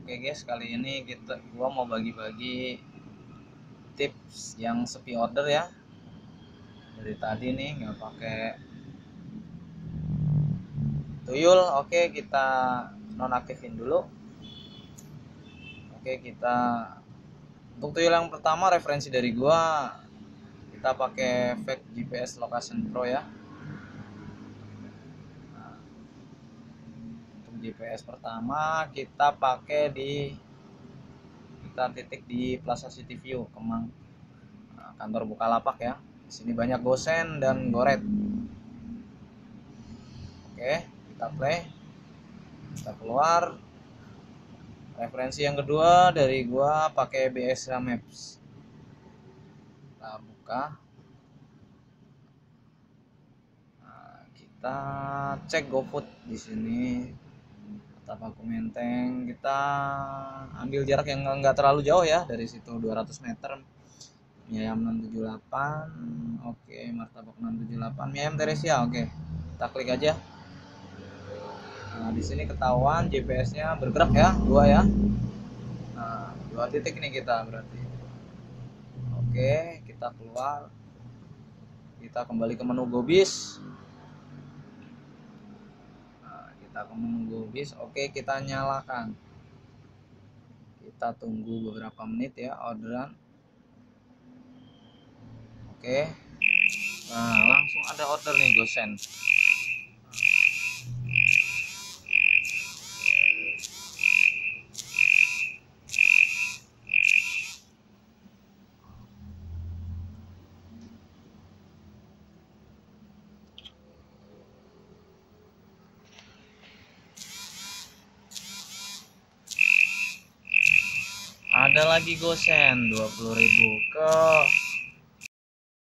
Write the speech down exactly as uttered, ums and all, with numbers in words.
Oke guys, kali ini kita gua mau bagi-bagi tips yang sepi order ya. Dari tadi nih nggak pakai tuyul. Oke, kita nonaktifin dulu. Oke, kita untuk tuyul yang pertama referensi dari gua, kita pakai fake G P S Location Pro ya. Nah, untuk G P S pertama kita pakai di kita titik di Plaza City View Kemang, nah, kantor Bukalapak ya. Di sini banyak gosen dan goret. Oke, kita play, kita keluar. Referensi yang kedua dari gua pakai B S A Maps. Kita buka. Nah, kita cek GoFood di sini. Tapaku Menteng. Kita ambil jarak yang enggak terlalu jauh ya, dari situ dua ratus meter. Mie ayam enam tujuh delapan. Oke, martabak enam tujuh delapan. Mie ayam Teresia. Oke. Kita klik aja. Nah, di sini ketahuan G P S-nya bergerak ya, dua ya. Nah, dua titik nih kita berarti. Oke, kita keluar. Kita kembali ke menu Gobis. Nah, kita ke menu Gobis. Oke, kita nyalakan. Kita tunggu beberapa menit ya orderan. Oke. Nah, langsung ada order nih gosen. Ada lagi gosen dua puluh ribu ke